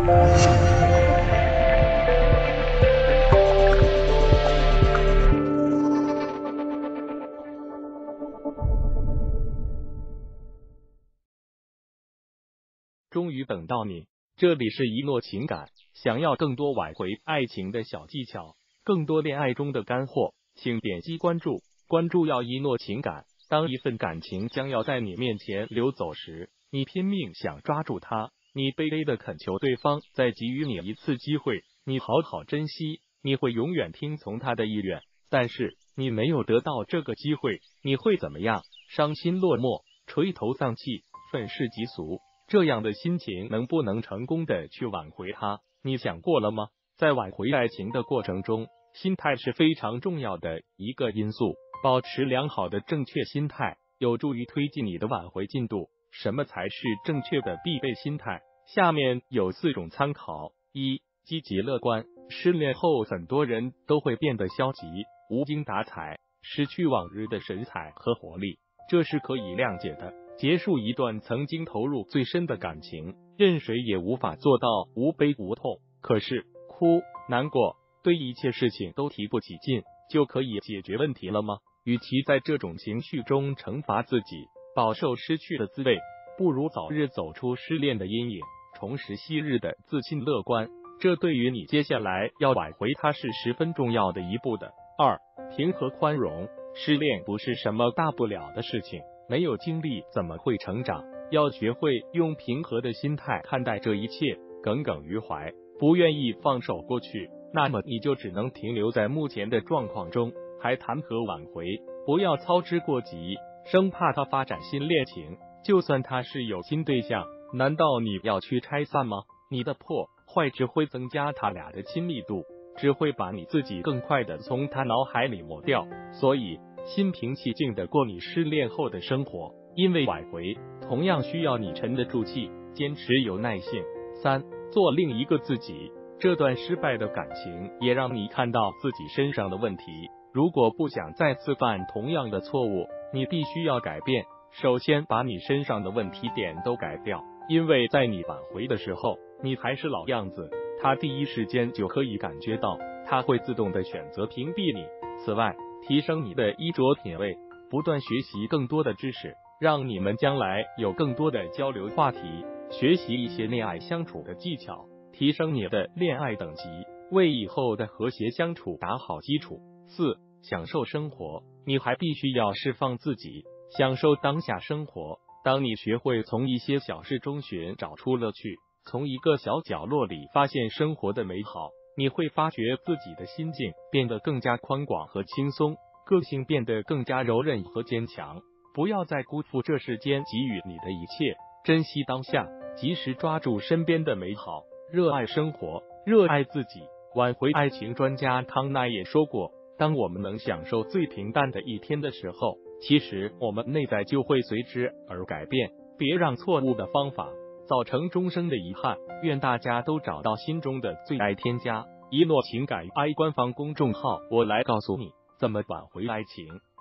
终于等到你，这里是一诺情感。想要更多挽回爱情的小技巧，更多恋爱中的干货，请点击关注。关注要一诺情感。当一份感情将要在你面前流走时，你拼命想抓住它，你卑微的恳求对方再给予你一次机会，你好好珍惜，你会永远听从他的意愿。但是你没有得到这个机会，你会怎么样？伤心落寞，垂头丧气，愤世嫉俗。这样的心情能不能成功的去挽回他？你想过了吗？在挽回爱情的过程中，心态是非常重要的一个因素。保持良好的正确心态，有助于推进你的挽回进度。什么才是正确的必备心态？下面有4种参考。1. 积极乐观。失恋后，很多人都会变得消极、无精打采，失去往日的神采和活力，这是可以谅解的。结束一段曾经投入最深的感情，任谁也无法做到无悲无痛。可是，哭、难过，对一切事情都提不起劲，就可以解决问题了吗？与其在这种情绪中惩罚自己，饱受失去的滋味，不如早日走出失恋的阴影，重拾昔日的自信乐观。这对于你接下来要挽回它是十分重要的一步的。2. 平和宽容。失恋不是什么大不了的事情，没有经历怎么会成长？要学会用平和的心态看待这一切，耿耿于怀，不愿意放手过去，那么你就只能停留在目前的状况中，还谈何挽回？不要操之过急，生怕他发展新恋情。就算他是有新对象，难道你要去拆散吗？你的破坏只会增加他俩的亲密度，只会把你自己更快的从他脑海里抹掉。所以心平气静的过你失恋后的生活，因为挽回同样需要你沉得住气，坚持有耐性。3. 做另一个自己。这段失败的感情也让你看到自己身上的问题，如果不想再次犯同样的错误，你必须要改变。首先把你身上的问题点都改掉，因为在你挽回的时候，你还是老样子，他第一时间就可以感觉到，他会自动的选择屏蔽你。此外，提升你的衣着品味，不断学习更多的知识，让你们将来有更多的交流话题，学习一些恋爱相处的技巧，提升你的恋爱等级，为以后的和谐相处打好基础。4. 享受生活。你还必须要释放自己，享受当下生活。当你学会从一些小事中寻找出乐趣，从一个小角落里发现生活的美好，你会发觉自己的心境变得更加宽广和轻松，个性变得更加柔韧和坚强。不要再辜负这世间给予你的一切，珍惜当下，及时抓住身边的美好，热爱生活，热爱自己。挽回爱情专家康奈也说过，当我们能享受最平淡的一天的时候，其实我们内在就会随之而改变。别让错误的方法造成终生的遗憾。愿大家都找到心中的最爱。添加一诺情感 I 官方公众号，我来告诉你怎么挽回爱情。